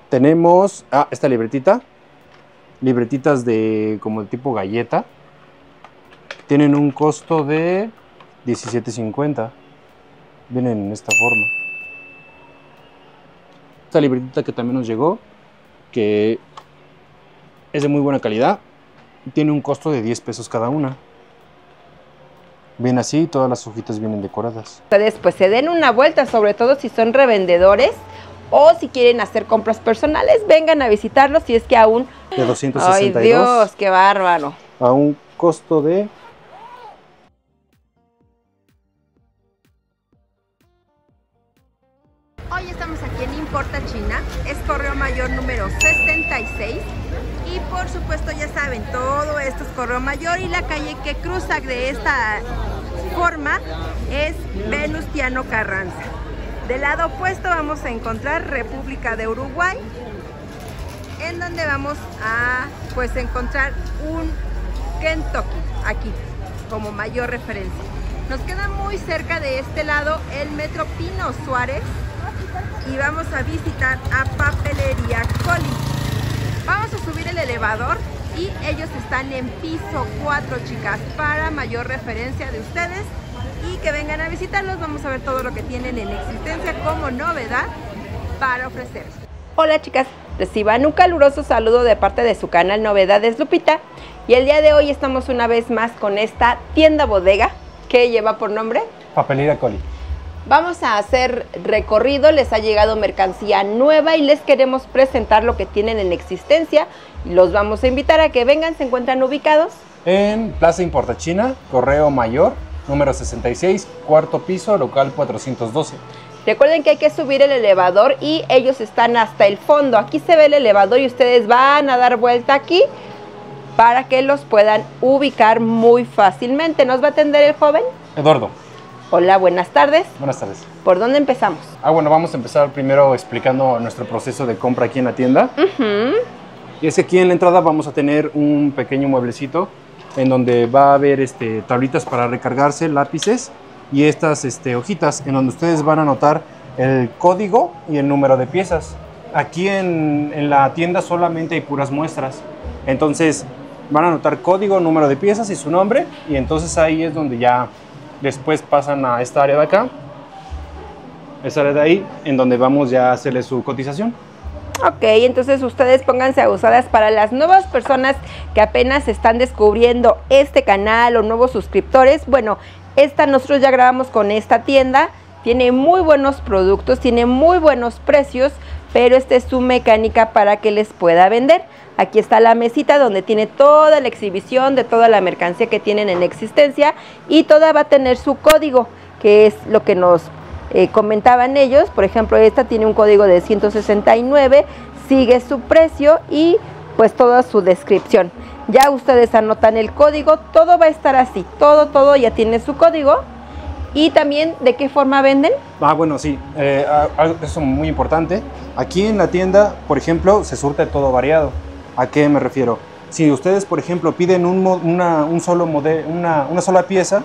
Tenemos esta libretita. Libretitas de como de tipo galleta. Tienen un costo de $17.50. Vienen en esta forma. Esta libretita que también nos llegó, que es de muy buena calidad, tiene un costo de 10 pesos cada una. Viene así, todas las hojitas vienen decoradas. Ustedes pues se den una vuelta, sobre todo si son revendedores o si quieren hacer compras personales, vengan a visitarlos si es que aún... De 262. ¡Ay, Dios, qué bárbaro! A un costo de... Hoy estamos aquí en Importa China, es Correo Mayor número 66 y por supuesto ya saben, todo esto es Correo Mayor y la calle que cruza de esta forma es Venustiano Carranza. Del lado opuesto vamos a encontrar República de Uruguay, en donde vamos a pues encontrar un Kentucky, aquí como mayor referencia. Nos queda muy cerca de este lado el Metro Pino Suárez y vamos a visitar a Papelería Coli. Vamos a subir el elevador y ellos están en piso 4, chicas, para mayor referencia de ustedes y que vengan a visitarlos. Vamos a ver todo lo que tienen en existencia como novedad para ofrecer. Hola, chicas, reciban un caluroso saludo de parte de su canal Novedades Lupita y el día de hoy estamos una vez más con esta tienda bodega que lleva por nombre Papelería Coli. Vamos a hacer recorrido, les ha llegado mercancía nueva y les queremos presentar lo que tienen en existencia. Los vamos a invitar a que vengan, se encuentran ubicados en Plaza Importa China, Correo Mayor, número 66, cuarto piso, local 412. Recuerden que hay que subir el elevador y ellos están hasta el fondo. Aquí se ve el elevador y ustedes van a dar vuelta aquí para que los puedan ubicar muy fácilmente. ¿Nos va a atender el joven? Eduardo. Hola, buenas tardes. Buenas tardes. ¿Por dónde empezamos? Bueno, vamos a empezar primero explicando nuestro proceso de compra aquí en la tienda. Y es que aquí en la entrada vamos a tener un pequeño mueblecito en donde va a haber tablitas para recargarse, lápices y estas hojitas en donde ustedes van a anotar el código y el número de piezas. Aquí en la tienda solamente hay puras muestras. Entonces van a anotar código, número de piezas y su nombre. Y entonces ahí es donde ya después pasan a esta área de acá. Esta área de ahí, en donde vamos ya a hacerle su cotización. Ok, entonces ustedes pónganse abusadas para las nuevas personas que apenas están descubriendo este canal o nuevos suscriptores. Bueno, nosotros ya grabamos con esta tienda, tiene muy buenos productos, tiene muy buenos precios, pero esta es su mecánica para que les pueda vender. Aquí está la mesita donde tiene toda la exhibición de toda la mercancía que tienen en existencia y toda va a tener su código, que es lo que nos comentaban ellos. Por ejemplo, esta tiene un código de 169, sigue su precio y pues toda su descripción. Ya ustedes anotan el código, todo va a estar así, todo ya tiene su código. Y también, ¿de qué forma venden? Bueno, sí, eso es muy importante. Aquí en la tienda, por ejemplo, se surte todo variado. ¿A qué me refiero? Si ustedes, por ejemplo, piden una sola pieza,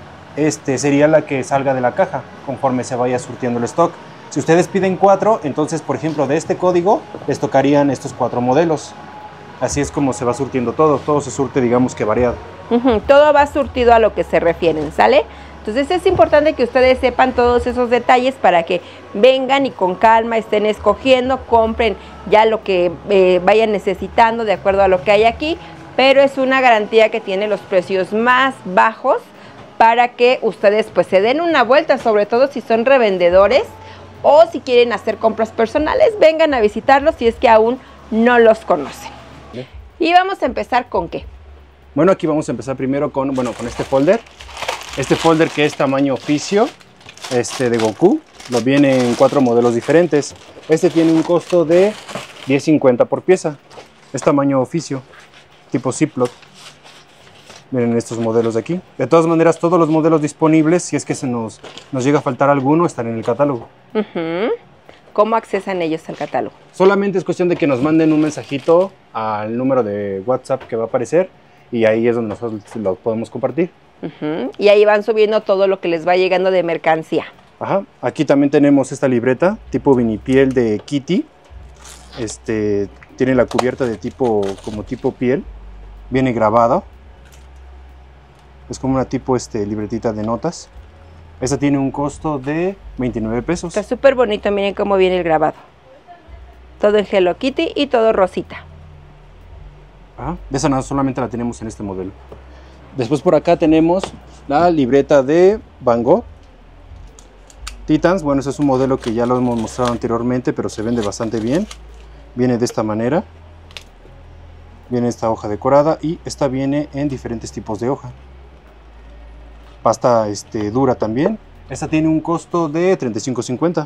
sería la que salga de la caja conforme se vaya surtiendo el stock. Si ustedes piden 4, entonces, por ejemplo, de este código les tocarían estos 4 modelos. Así es como se va surtiendo todo se surte, digamos que variado. Todo va surtido a lo que se refieren, ¿sale? Entonces es importante que ustedes sepan todos esos detalles para que vengan y con calma estén escogiendo, compren ya lo que vayan necesitando de acuerdo a lo que hay aquí, pero es una garantía que tiene los precios más bajos para que ustedes pues se den una vuelta, sobre todo si son revendedores o si quieren hacer compras personales, vengan a visitarlos si es que aún no los conocen. Bien. Y vamos a empezar ¿con qué? Bueno, aquí vamos a empezar primero con este folder. Este folder que es tamaño oficio, de Goku, lo viene en 4 modelos diferentes. Este tiene un costo de $10.50 por pieza. Es tamaño oficio, tipo Ziploc. Miren estos modelos de aquí. De todas maneras, todos los modelos disponibles, si es que nos llega a faltar alguno, están en el catálogo. ¿Cómo accesan ellos al catálogo? Solamente es cuestión de que nos manden un mensajito al número de WhatsApp que va a aparecer y ahí es donde nosotros lo podemos compartir. Y ahí van subiendo todo lo que les va llegando de mercancía. Aquí también tenemos esta libreta tipo vinipiel de Kitty. tiene la cubierta de como tipo piel, viene grabado. Es como una tipo libretita de notas. Esta tiene un costo de 29 pesos. Está súper bonito, miren cómo viene el grabado. Todo en Hello Kitty y todo rosita. De esa no, solamente la tenemos en este modelo. Después por acá tenemos la libreta de Van Gogh Titans. Bueno, ese es un modelo que ya lo hemos mostrado anteriormente, pero se vende bastante bien. Viene de esta manera. Viene esta hoja decorada y esta viene en diferentes tipos de hoja. Pasta dura también. Esta tiene un costo de $35.50.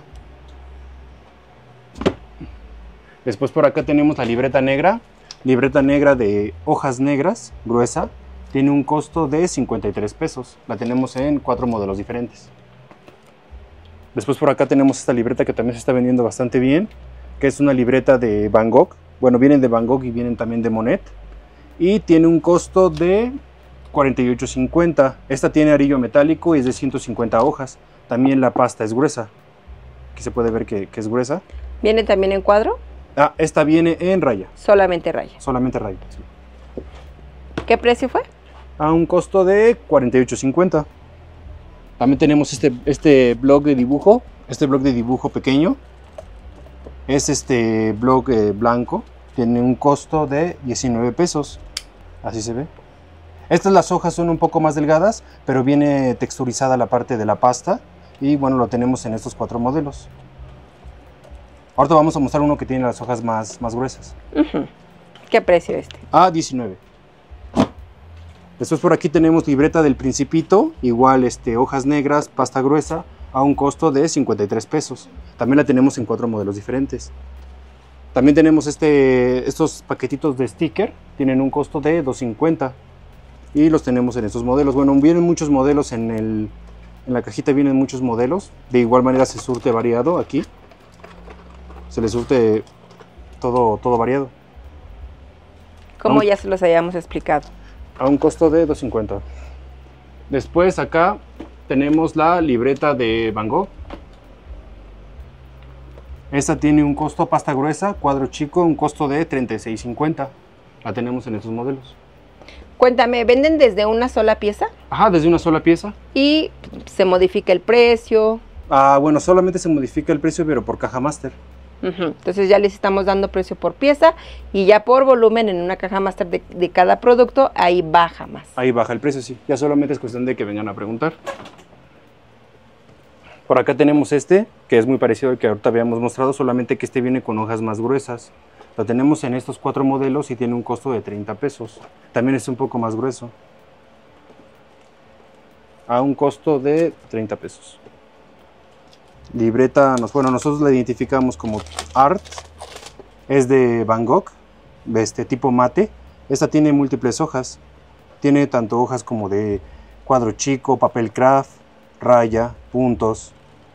Después por acá tenemos la libreta negra. Libreta negra de hojas negras, gruesa. Tiene un costo de 53 pesos. La tenemos en 4 modelos diferentes. Después por acá tenemos esta libreta que también se está vendiendo bastante bien, que es una libreta de Van Gogh. Bueno, vienen de Van Gogh y vienen también de Monet. Y tiene un costo de $48.50. Esta tiene arillo metálico y es de 150 hojas. También la pasta es gruesa. Aquí se puede ver que es gruesa. ¿Viene también en cuadro? Esta viene en raya. Solamente raya. Solamente raya, sí. ¿Qué precio fue? A un costo de $48.50. También tenemos este blog de dibujo. Este blog de dibujo pequeño. Es blog blanco. Tiene un costo de 19 pesos. Así se ve. Las hojas son un poco más delgadas, pero viene texturizada la parte de la pasta. Y bueno, lo tenemos en estos 4 modelos. Ahorita vamos a mostrar uno que tiene las hojas más gruesas. ¿Qué precio este? A 19. Después por aquí tenemos libreta del Principito, igual hojas negras, pasta gruesa, a un costo de 53 pesos. También la tenemos en 4 modelos diferentes. También tenemos estos paquetitos de sticker, tienen un costo de $2.50 y los tenemos en estos modelos. Bueno, vienen muchos modelos en la cajita, vienen muchos modelos. De igual manera se surte variado aquí. Se le surte todo variado. Como ya se los habíamos explicado. A un costo de $2.50. Después acá tenemos la libreta de Van Gogh. Esta tiene un costo pasta gruesa, cuadro chico, un costo de $36.50. La tenemos en estos modelos. Cuéntame, ¿venden desde una sola pieza? Ajá, desde una sola pieza. ¿Y se modifica el precio? Bueno, solamente se modifica el precio, pero por caja máster. Entonces ya les estamos dando precio por pieza y ya por volumen en una caja máster de cada producto, ahí baja más. Ahí baja el precio, sí. Ya solamente es cuestión de que vengan a preguntar. Por acá tenemos que es muy parecido al que ahorita habíamos mostrado, solamente que viene con hojas más gruesas. Lo tenemos en estos 4 modelos y tiene un costo de 30 pesos. También es un poco más grueso. A un costo de 30 pesos. Libreta, bueno, nosotros la identificamos como Art. Es de Van Gogh, de tipo mate. Esta tiene múltiples hojas. Tiene tanto hojas como de cuadro chico, papel craft, raya, puntos.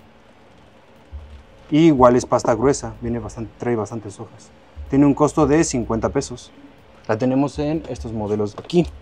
Y igual es pasta gruesa, trae bastantes hojas. Tiene un costo de 50 pesos. La tenemos en estos modelos de aquí.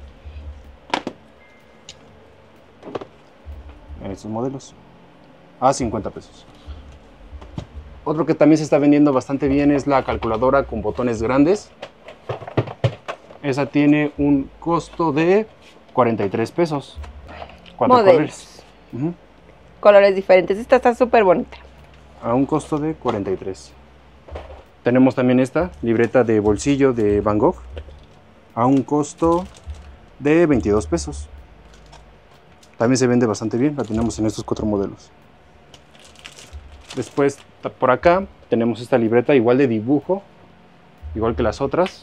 En estos modelos. A 50 pesos. Otro que también se está vendiendo bastante bien es la calculadora con botones grandes. Esa tiene un costo de 43 pesos. 4 colores. Colores diferentes. Esta está súper bonita. A un costo de 43. Tenemos también esta libreta de bolsillo de Van Gogh. A un costo de 22 pesos. También se vende bastante bien. La tenemos en estos 4 modelos. Después por acá tenemos esta libreta igual de dibujo, igual que las otras.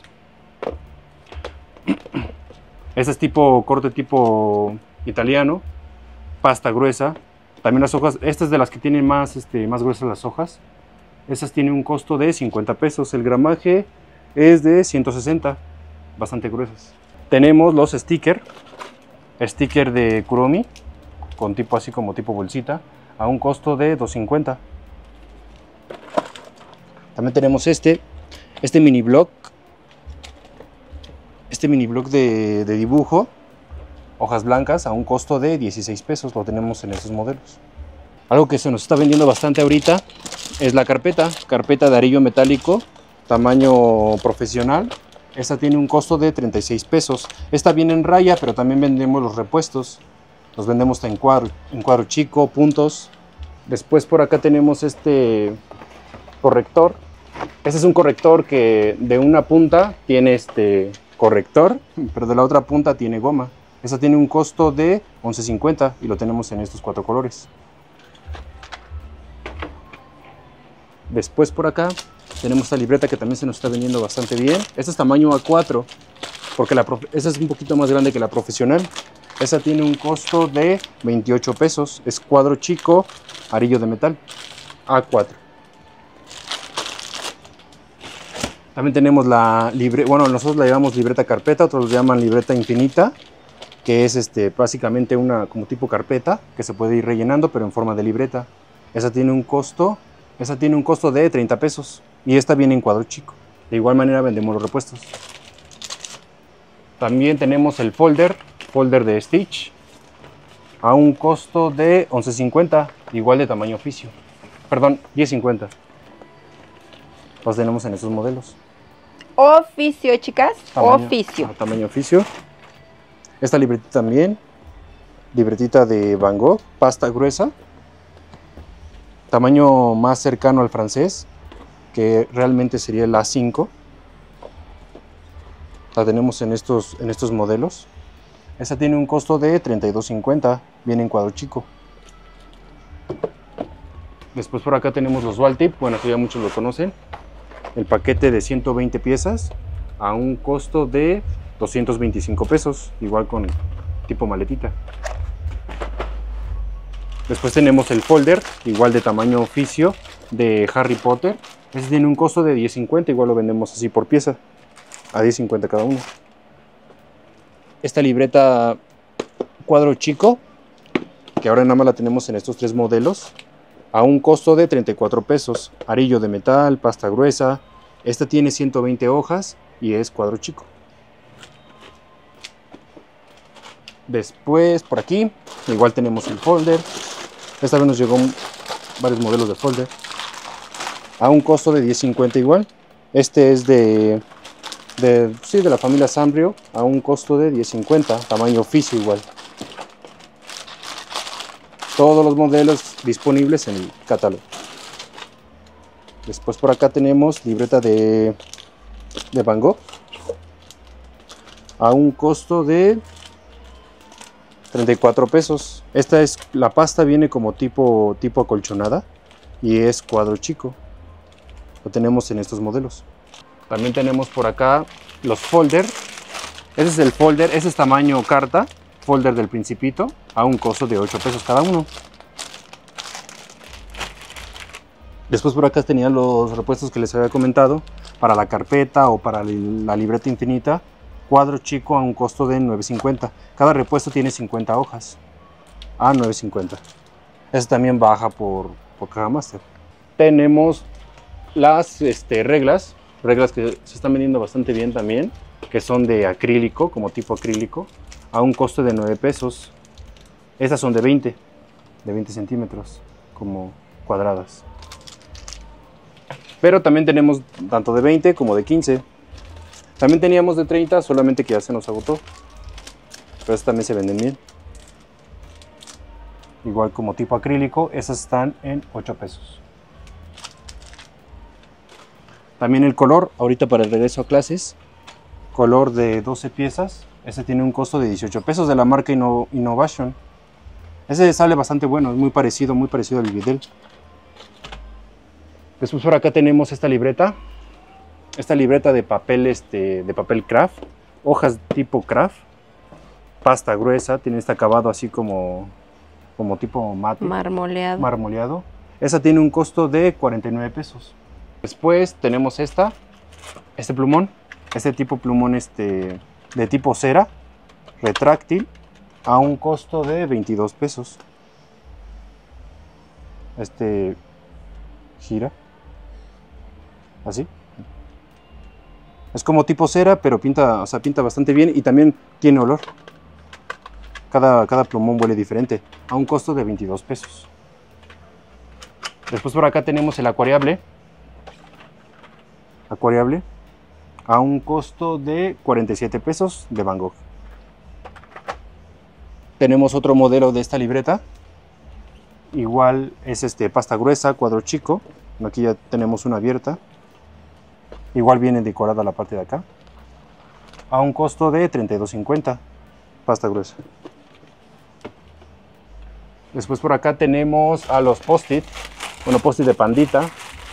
Esta es corte tipo italiano, pasta gruesa. También las hojas, esta es de las que tienen más gruesas las hojas. Estas tienen un costo de 50 pesos. El gramaje es de 160, bastante gruesas. Tenemos los sticker de Kuromi, con así como tipo bolsita, a un costo de $2.50. También tenemos este mini blog. Este mini blog de dibujo, hojas blancas, a un costo de 16 pesos. Lo tenemos en estos modelos. Algo que se nos está vendiendo bastante ahorita es la carpeta de arillo metálico tamaño profesional. Esta tiene un costo de 36 pesos. Esta viene en raya, pero también vendemos los repuestos. Los vendemos en cuadro chico, puntos. Después por acá tenemos este corrector. Este es un corrector que de una punta tiene este corrector, pero de la otra punta tiene goma. Esta tiene un costo de $11.50 y lo tenemos en estos 4 colores. Después por acá tenemos esta libreta que también se nos está vendiendo bastante bien. Esta es tamaño A4, porque esta es un poquito más grande que la profesional. Esta tiene un costo de 28 pesos. Es cuadro chico, arillo de metal, A4. También tenemos la libreta, bueno, nosotros la llamamos libreta carpeta, otros la llaman libreta infinita, que es básicamente una como tipo carpeta que se puede ir rellenando, pero en forma de libreta. Esa tiene un costo de 30 pesos y esta viene en cuadro chico. De igual manera vendemos los repuestos. También tenemos el folder de Stitch a un costo de $11.50, igual de tamaño oficio. Perdón, $10.50. Los tenemos en estos modelos. Oficio, chicas. Oficio. Tamaño oficio. Esta libretita también. Libretita de Van Gogh, pasta gruesa. Tamaño más cercano al francés, que realmente sería el A5. La tenemos en estos modelos. Esta tiene un costo de $32.50. Viene en cuadro chico. Después por acá tenemos los Dual Tip. Bueno, esto ya muchos lo conocen. El paquete de 120 piezas a un costo de 225 pesos, igual con tipo maletita. Después tenemos el folder, igual de tamaño oficio, de Harry Potter. Este tiene un costo de $10.50, igual lo vendemos así por pieza, a $10.50 cada uno. Esta libreta cuadro chico, que ahora nada más la tenemos en estos 3 modelos, a un costo de 34 pesos, arillo de metal, pasta gruesa. Esta tiene 120 hojas y es cuadro chico. Después por aquí igual tenemos el folder. Esta vez nos llegó varios modelos de folder a un costo de $10.50 igual. Este es de la familia Sanrio, a un costo de $10.50, tamaño oficio igual. Todos los modelos disponibles en el catálogo. Después por acá tenemos libreta de Van Gogh a un costo de 34 pesos. Esta es la pasta, viene como tipo acolchonada y es cuadro chico. Lo tenemos en estos modelos. También tenemos por acá los folder. Ese es el folder, ese es tamaño carta, folder del Principito, a un costo de 8 pesos cada uno. Después por acá tenían los repuestos que les había comentado para la carpeta o para la libreta infinita, cuadro chico a un costo de $9.50. Cada repuesto tiene 50 hojas a $9.50. Este también baja por caja master. Tenemos las reglas que se están vendiendo bastante bien también, que son de acrílico, como tipo acrílico, a un costo de 9 pesos. Estas son de 20 centímetros, como cuadradas. Pero también tenemos tanto de 20 como de 15. También teníamos de 30, solamente que ya se nos agotó. Pero estas también se venden bien. Igual como tipo acrílico, esas están en 8 pesos. También el color, ahorita para el regreso a clases, color de 12 piezas. Este tiene un costo de 18 pesos de la marca Innovation. Ese sale bastante bueno, es muy parecido al Videl. Después por acá tenemos esta libreta de papel craft, hojas tipo craft, pasta gruesa, tiene este acabado así como tipo mate, marmoleado. Esa tiene un costo de 49 pesos. Después tenemos este plumón, tipo plumón de tipo cera, retráctil, a un costo de 22 pesos. Gira así. Es como tipo cera, pero pinta bastante bien y también tiene olor. Cada plumón huele diferente, a un costo de 22 pesos. Después por acá tenemos el acuariable acuariable a un costo de 47 pesos de Van Gogh. Tenemos otro modelo de esta libreta. Igual es pasta gruesa, cuadro chico. Aquí ya tenemos una abierta. Igual viene decorada la parte de acá. A un costo de 32.50, pasta gruesa. Después por acá tenemos a los post-it. Bueno, post-it de pandita.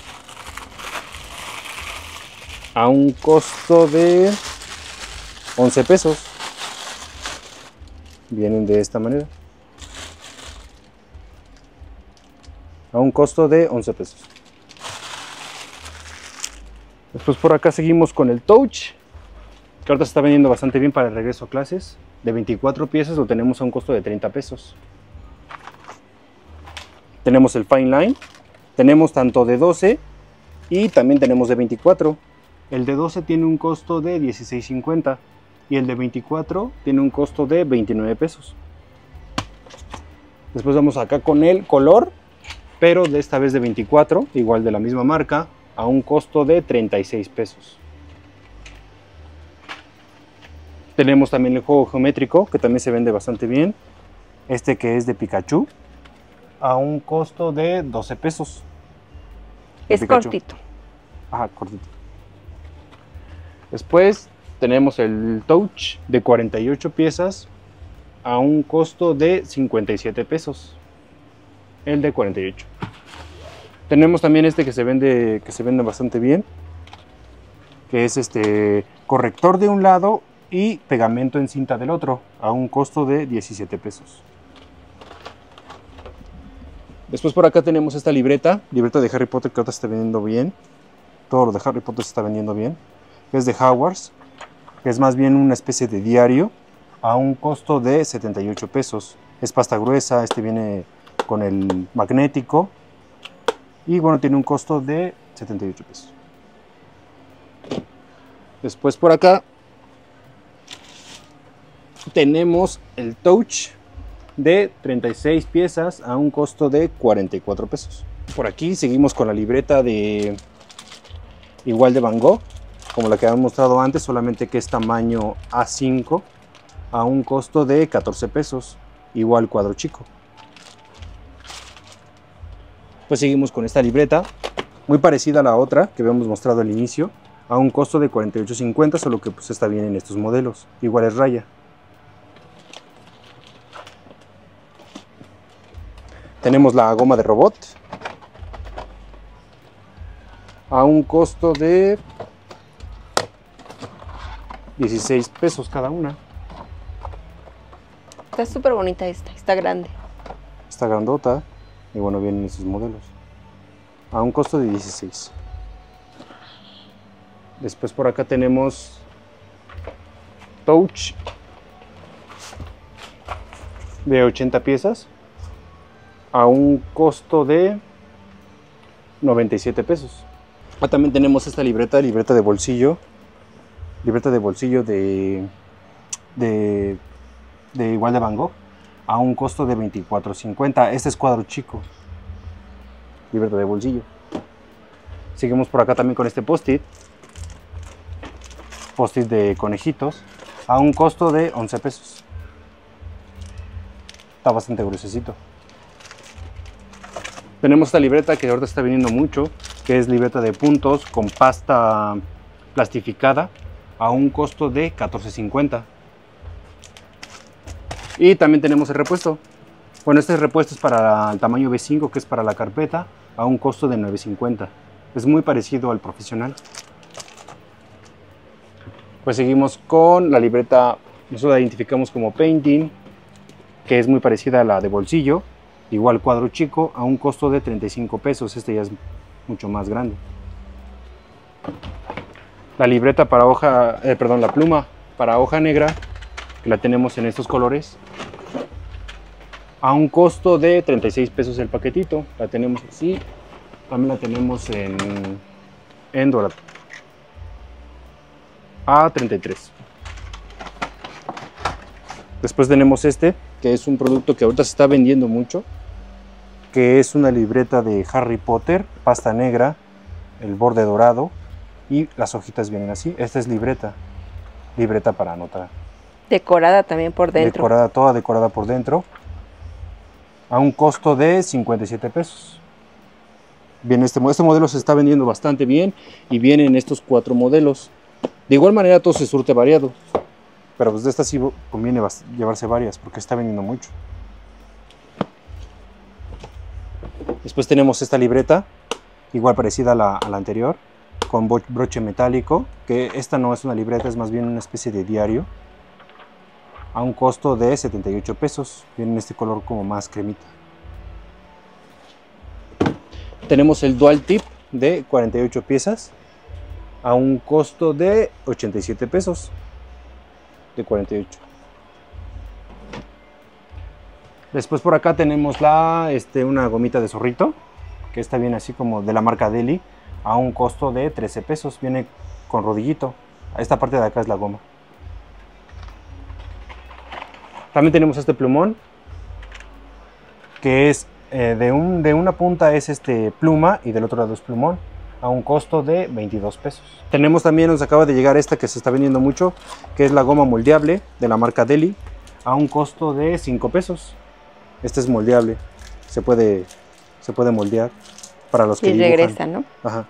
A un costo de 11 pesos. Vienen de esta manera. A un costo de 11 pesos. Después por acá seguimos con el Touch, que ahorita se está vendiendo bastante bien para el regreso a clases. De 24 piezas lo tenemos a un costo de 30 pesos. Tenemos el Fine Line. Tenemos tanto de 12 y también tenemos de 24. El de 12 tiene un costo de 16.50 y el de 24 tiene un costo de 29 pesos. Después vamos acá con el color, pero de esta vez de 24, igual de la misma marca, a un costo de 36 pesos. Tenemos también el juego geométrico, que también se vende bastante bien. Este que es de Pikachu, a un costo de 12 pesos. Es cortito. Ajá, cortito. Después tenemos el Touch de 48 piezas a un costo de 57 pesos. El de 48. Tenemos también este que se vende bastante bien, que es corrector de un lado y pegamento en cinta del otro, a un costo de 17 pesos. Después por acá tenemos esta libreta de Harry Potter, que ahora está vendiendo bien. Todo lo de Harry Potter se está vendiendo bien. Es de Hogwarts, que es más bien una especie de diario, a un costo de 78 pesos. Es pasta gruesa, viene con el magnético. Y bueno, tiene un costo de 78 pesos. Después por acá tenemos el Touch de 36 piezas a un costo de 44 pesos. Por aquí seguimos con la libreta igual de Van Gogh, como la que habíamos mostrado antes, solamente que es tamaño A5 a un costo de 14 pesos, igual cuadro chico. Pues seguimos con esta libreta, muy parecida a la otra que habíamos mostrado al inicio, a un costo de 48.50, solo que pues está bien en estos modelos, igual es raya. Tenemos la goma de robot, a un costo de 16 pesos cada una. Está súper bonita está grande. Está grandota. Y bueno, vienen esos modelos a un costo de 16. Después por acá tenemos Touch de 80 piezas a un costo de 97 pesos. También tenemos esta libreta de bolsillo. Libreta de bolsillo de igual de Van Gogh, a un costo de 24.50. Este es cuadro chico. Libreta de bolsillo. Seguimos por acá también con este post-it. Post-it de conejitos, a un costo de 11 pesos. Está bastante gruesecito. Tenemos esta libreta que ahorita está viniendo mucho, que es libreta de puntos con pasta plastificada, a un costo de 14.50. Y también tenemos el repuesto. Bueno, este repuesto es para el tamaño B5, que es para la carpeta, a un costo de 9.50. Es muy parecido al profesional. Pues seguimos con la libreta, nosotros la identificamos como Painting, que es muy parecida a la de bolsillo, igual cuadro chico, a un costo de 35 pesos. Este ya es mucho más grande. La libreta para hoja, la pluma para hoja negra, que la tenemos en estos colores, a un costo de 36 pesos el paquetito. La tenemos así, también la tenemos en dorado, a 33. Después tenemos que es un producto que ahorita se está vendiendo mucho, que es una libreta de Harry Potter, pasta negra, el borde dorado, y las hojitas vienen así. Esta es libreta para anotar. Decorada también por dentro. Decorada, toda decorada por dentro, a un costo de 57 pesos. Bien, este modelo se está vendiendo bastante bien y vienen estos 4 modelos. De igual manera todo se surte variado, pero pues de esta sí conviene llevarse varias porque está vendiendo mucho. Después tenemos esta libreta, igual parecida a la anterior, con broche metálico, que esta no es una libreta, es más bien una especie de diario, a un costo de 78 pesos. Viene en este color como más cremita. Tenemos el Dual Tip de 48 piezas, a un costo de 87 pesos, de 48. Después por acá tenemos una gomita de zorrito, que está bien así como de la marca Deli, a un costo de 13 pesos. Viene con rodillito. Esta parte de acá es la goma. También tenemos este plumón, que es de una punta es pluma y del otro lado es plumón, a un costo de 22 pesos. Tenemos también, nos acaba de llegar esta que se está vendiendo mucho, que es la goma moldeable de la marca Deli, a un costo de 5 pesos. Este es moldeable, se puede moldear para los que y dibujan. Regresa, ¿no? Ajá.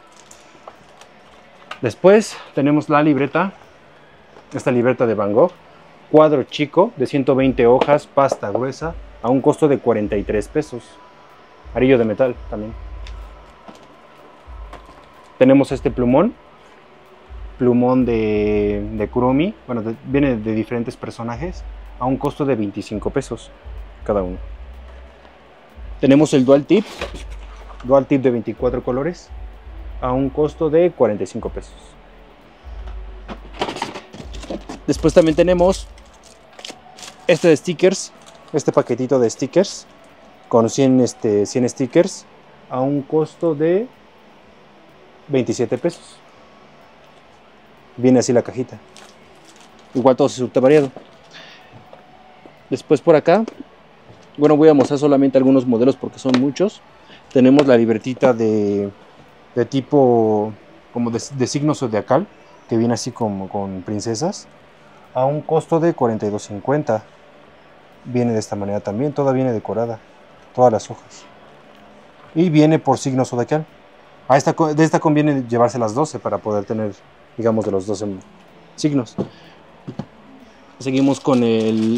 Después tenemos la libreta, esta libreta de Van Gogh, cuadro chico de 120 hojas, pasta gruesa, a un costo de 43 pesos. Arillo de metal también. Tenemos este plumón de Kuromi, bueno, viene de diferentes personajes, a un costo de 25 pesos cada uno. Tenemos el Dual Tip de 24 colores, a un costo de 45 pesos. Después también tenemos este de stickers, este paquetito de stickers, con 100 stickers, a un costo de 27 pesos. Viene así la cajita. Igual todo se surte variado. Después por acá, bueno, voy a mostrar solamente algunos modelos porque son muchos. Tenemos la libretita de tipo como de signo zodiacal, que viene así como con princesas, a un costo de 42.50. Viene de esta manera también, toda viene decorada, todas las hojas. Y viene por signo zodiacal. De esta conviene llevarse las 12 para poder tener, digamos, de los 12 signos. Seguimos con el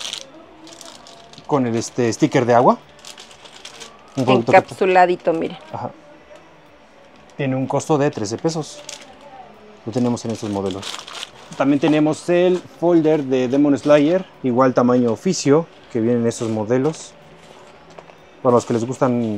sticker de agua. Encapsuladito, mire. Ajá. Tiene un costo de 13 pesos. Lo tenemos en estos modelos. También tenemos el folder de Demon Slayer, igual tamaño oficio, que vienen en estos modelos. Para los que les gustan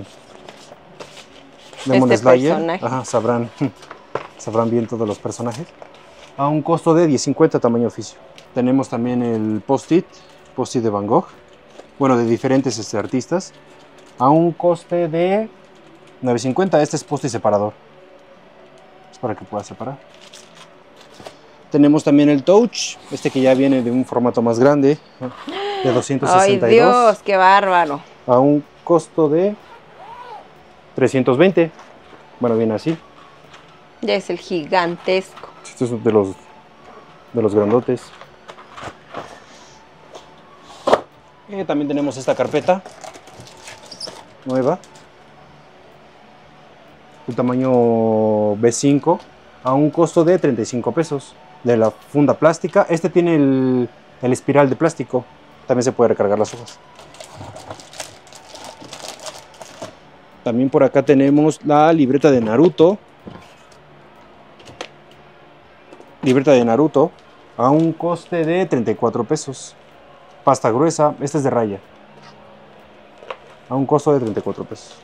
Demon Slayer, ajá, sabrán bien todos los personajes. A un costo de 10.50 tamaño oficio. Tenemos también el post-it de Van Gogh, bueno, de diferentes artistas, a un coste de 9.50. Este es post-it separador, es para que puedas separar. Tenemos también el Touch, que ya viene de un formato más grande, de 262. ¡Ay, Dios! ¡Qué bárbaro! A un costo de 320. Bueno, viene así. Ya es el gigantesco. Este es de los grandotes. También tenemos esta carpeta nueva, el tamaño B5, a un costo de 35 pesos. De la funda plástica. Tiene el espiral de plástico. También se puede recargar las hojas. También por acá tenemos la libreta de Naruto. Libreta de Naruto a un coste de 34 pesos. Pasta gruesa. Esta es de raya. A un costo de 34 pesos.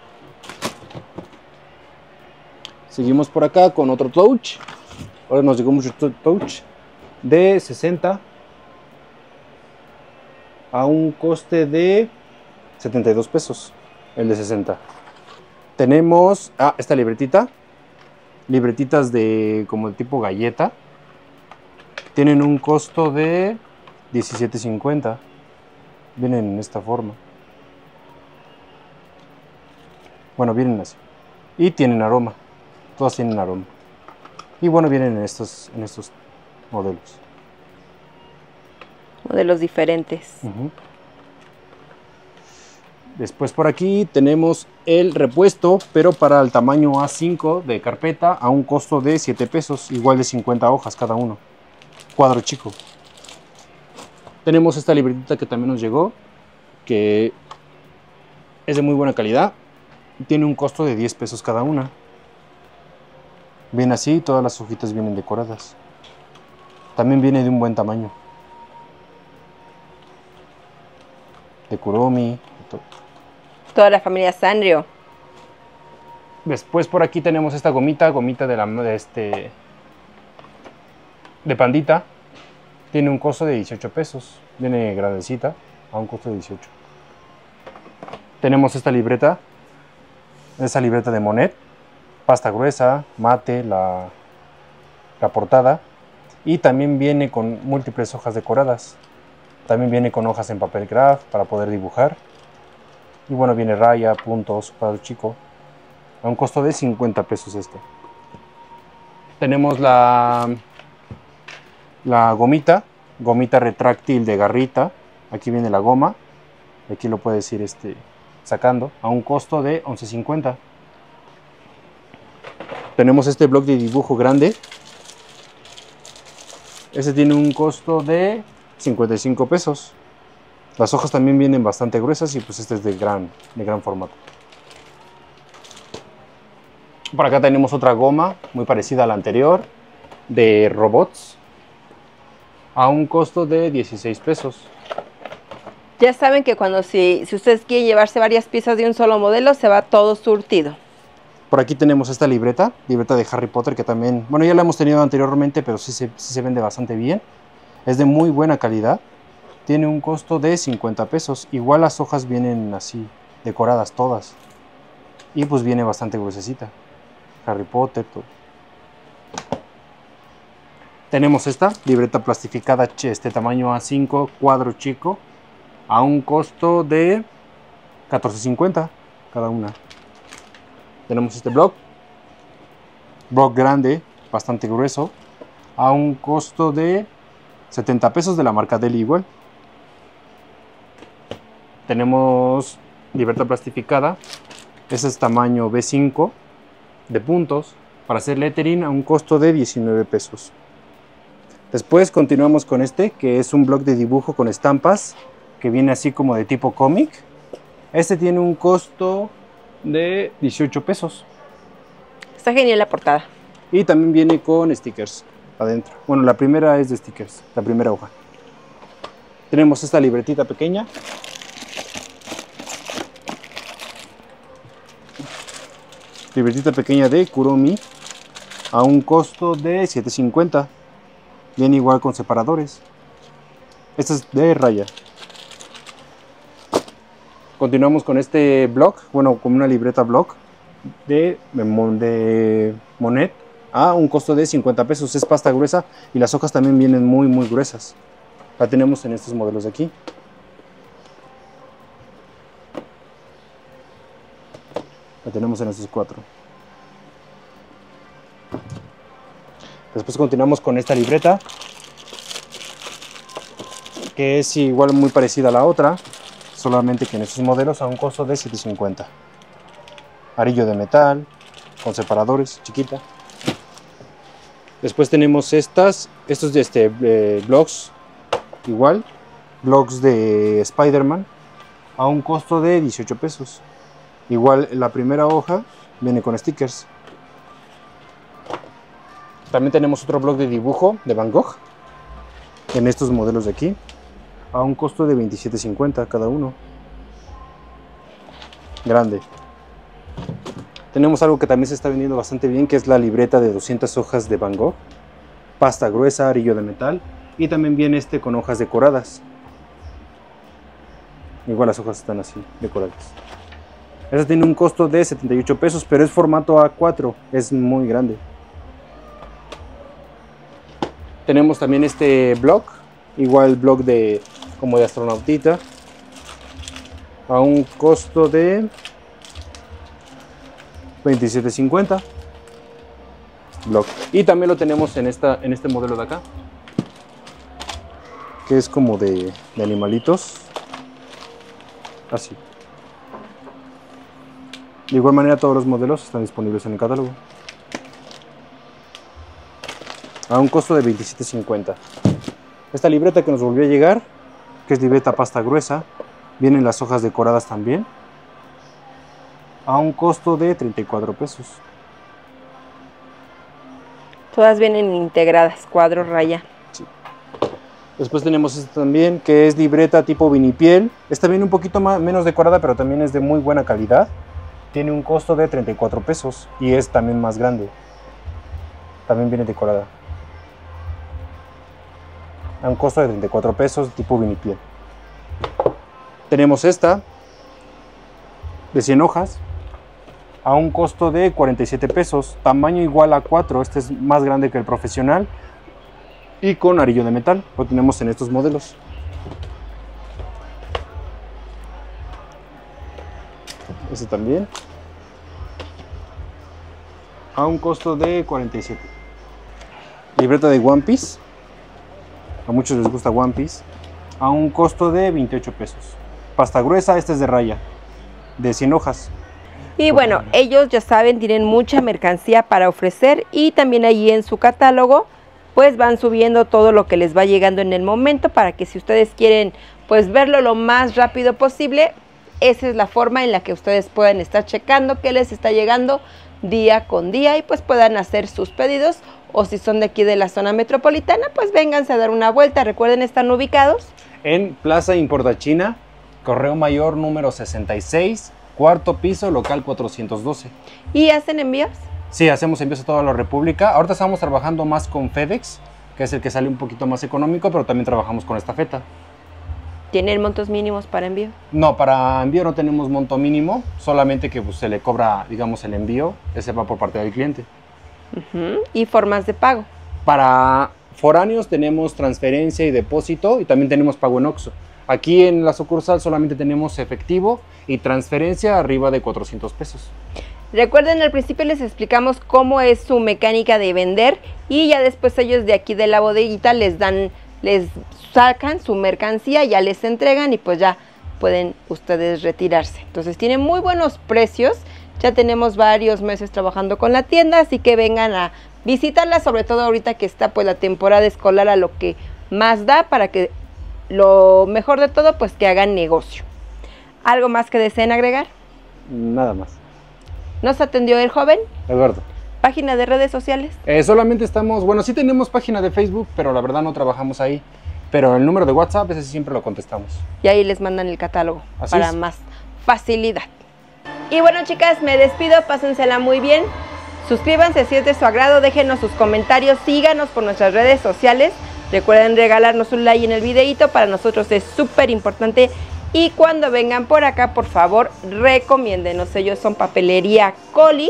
Seguimos por acá con otro Touch. Ahora nos llegó mucho Touch de 60 a un coste de 72 pesos, el de 60. Tenemos esta libretitas de como de tipo galleta, tienen un costo de 17.50, vienen en esta forma, bueno, vienen así y tienen aroma, todas tienen aroma. Y bueno, vienen en estos modelos. Modelos diferentes. Después por aquí tenemos el repuesto, pero para el tamaño A5 de carpeta a un costo de 7 pesos, igual de 50 hojas cada uno. Cuadro chico. Tenemos esta libretita que también nos llegó, que es de muy buena calidad. Tiene un costo de 10 pesos cada una. Viene así, todas las hojitas vienen decoradas. También viene de un buen tamaño. De Kuromi. Toda la familia Sanrio. Después por aquí tenemos esta gomita de pandita. Tiene un costo de 18 pesos. Viene grandecita a un costo de 18. Tenemos esta libreta. Esa libreta de Monet. Pasta gruesa, mate, la portada. Y también viene con múltiples hojas decoradas. También viene con hojas en papel craft para poder dibujar. Y bueno, viene raya, puntos, cuadro chico. A un costo de 50 pesos este. Tenemos la gomita retráctil de garrita. Aquí viene la goma. Aquí lo puedes ir sacando. A un costo de 11.50. Tenemos este bloc de dibujo grande. Este tiene un costo de 55 pesos. Las hojas también vienen bastante gruesas y pues este es de gran formato. Por acá tenemos otra goma muy parecida a la anterior, de robots, a un costo de 16 pesos. Ya saben que si ustedes quieren llevarse varias piezas de un solo modelo, se va todo surtido. Por aquí tenemos esta libreta de Harry Potter, que también, bueno, ya la hemos tenido anteriormente, pero sí se vende bastante bien. Es de muy buena calidad. Tiene un costo de 50 pesos. Igual las hojas vienen así, decoradas todas. Y pues viene bastante gruesecita. Harry Potter, todo. Tenemos esta libreta plastificada, tamaño A5, cuadro chico, a un costo de 14.50 cada una. Tenemos este bloc grande, bastante grueso, a un costo de 70 pesos de la marca Deli igual. Tenemos libreta plastificada, este es tamaño B5 de puntos para hacer lettering a un costo de 19 pesos. Después continuamos con que es un bloc de dibujo con estampas que viene así como de tipo cómic. Este tiene un costo de 18 pesos. Está genial la portada. Y también viene con stickers adentro. Bueno, la primera es de stickers, la primera hoja. Tenemos esta libretita pequeña. Libretita pequeña de Kuromi a un costo de 7.50. Viene igual con separadores. Esta es de raya. Continuamos con este bloc, bueno, con una libreta bloc de Monet a un costo de 50 pesos. Es pasta gruesa y las hojas también vienen muy gruesas. La tenemos en estos modelos de aquí. La tenemos en estos 4. Después continuamos con esta libreta, que es igual muy parecida a la otra, solamente que en estos modelos a un costo de 7.50. Arillo de metal, con separadores, chiquita. Después tenemos estos blocks, igual, blocks de Spider-Man, a un costo de 18 pesos. Igual la primera hoja viene con stickers. También tenemos otro bloc de dibujo de Van Gogh, en estos modelos de aquí, a un costo de 27.50 cada uno. Grande. Tenemos algo que también se está vendiendo bastante bien, que es la libreta de 200 hojas de Van Gogh, pasta gruesa, arillo de metal, y también viene con hojas decoradas. Igual las hojas están así, decoradas. Esta tiene un costo de 78 pesos, pero es formato A4, es muy grande. Tenemos también este bloc, igual bloc como de astronautita, a un costo de 27.50. block. Y también lo tenemos en este modelo de acá, que es como de animalitos. Así. De igual manera todos los modelos están disponibles en el catálogo. A un costo de $27.50. Esta libreta que nos volvió a llegar, que es libreta pasta gruesa, vienen las hojas decoradas también. A un costo de 34 pesos. Todas vienen integradas, cuadro, raya. Sí. Después tenemos esta también, que es libreta tipo vinipiel. Esta viene un poquito menos decorada, pero también es de muy buena calidad. Tiene un costo de 34 pesos y es también más grande. También viene decorada. A un costo de 34 pesos, tipo vinipiel. Tenemos esta, de 100 hojas, a un costo de 47 pesos. Tamaño igual a 4, este es más grande que el profesional. Y con anillo de metal, lo tenemos en estos modelos. Este también. A un costo de 47. Libreta de One Piece. A muchos les gusta One Piece. A un costo de 28 pesos. Pasta gruesa, este es de raya. De 100 hojas. Y bueno, ellos ya saben, tienen mucha mercancía para ofrecer. Y también allí en su catálogo, pues van subiendo todo lo que les va llegando en el momento. Para que si ustedes quieren, pues verlo lo más rápido posible. Esa es la forma en la que ustedes pueden estar checando qué les está llegando día con día y pues puedan hacer sus pedidos, o si son de aquí de la zona metropolitana, pues vénganse a dar una vuelta. Recuerden, están ubicados en Plaza Importa China, Correo Mayor número 66, cuarto piso, local 412. ¿Y hacen envíos? Sí, hacemos envíos a toda la República. Ahorita estamos trabajando más con FedEx, que es el que sale un poquito más económico, pero también trabajamos con estafeta. ¿Tienen montos mínimos para envío? No, para envío no tenemos monto mínimo, solamente que pues, se le cobra, digamos, el envío, ese va por parte del cliente. ¿Y formas de pago? Para foráneos tenemos transferencia y depósito, y también tenemos pago en OXXO. Aquí en la sucursal solamente tenemos efectivo y transferencia arriba de 400 pesos. Recuerden, al principio les explicamos cómo es su mecánica de vender y ya después ellos de aquí de la bodeguita les sacan su mercancía, ya les entregan y pues ya pueden ustedes retirarse. Entonces tienen muy buenos precios, ya tenemos varios meses trabajando con la tienda, así que vengan a visitarla, sobre todo ahorita que está pues la temporada escolar a lo que más da, para que lo mejor de todo pues que hagan negocio. ¿Algo más que deseen agregar? Nada más. ¿Nos atendió el joven? Eduardo. ¿Página de redes sociales? Solamente estamos, bueno, sí tenemos página de Facebook, pero la verdad no trabajamos ahí. Pero el número de WhatsApp, ese siempre lo contestamos. Y ahí les mandan el catálogo. Así para es. Más facilidad. Y bueno, chicas, me despido, pásensela muy bien. Suscríbanse si es de su agrado, déjenos sus comentarios, síganos por nuestras redes sociales. Recuerden regalarnos un like en el videito, para nosotros es súper importante. Y cuando vengan por acá, por favor, recomiéndenos. Ellos son Papelería Coli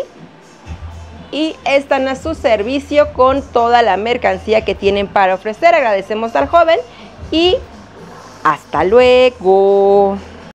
y están a su servicio con toda la mercancía que tienen para ofrecer. Agradecemos al joven y hasta luego.